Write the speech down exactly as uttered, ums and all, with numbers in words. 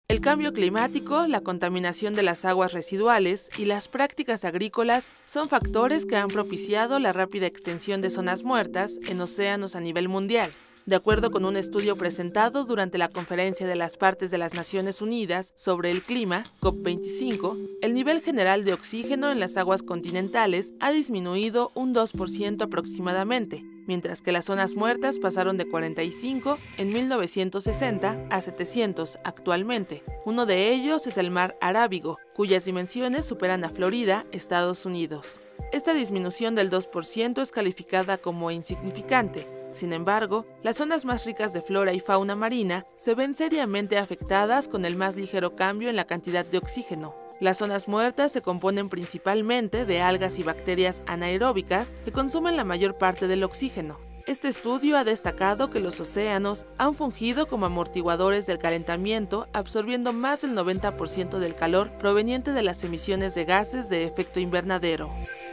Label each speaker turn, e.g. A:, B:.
A: El cambio climático, la contaminación de las aguas residuales y las prácticas agrícolas son factores que han propiciado la rápida extensión de zonas muertas en océanos a nivel mundial. De acuerdo con un estudio presentado durante la Conferencia de las Partes de las Naciones Unidas sobre el Clima, COP veinticinco, el nivel general de oxígeno en las aguas continentales ha disminuido un dos por ciento aproximadamente, mientras que las zonas muertas pasaron de cuarenta y cinco en mil novecientos sesenta a setecientos actualmente. Uno de ellos es el mar Arábigo, cuyas dimensiones superan a Florida, Estados Unidos. Esta disminución del dos por ciento es calificada como insignificante. Sin embargo, las zonas más ricas de flora y fauna marina se ven seriamente afectadas con el más ligero cambio en la cantidad de oxígeno. Las zonas muertas se componen principalmente de algas y bacterias anaeróbicas que consumen la mayor parte del oxígeno. Este estudio ha destacado que los océanos han fungido como amortiguadores del calentamiento, absorbiendo más del noventa por ciento del calor proveniente de las emisiones de gases de efecto invernadero.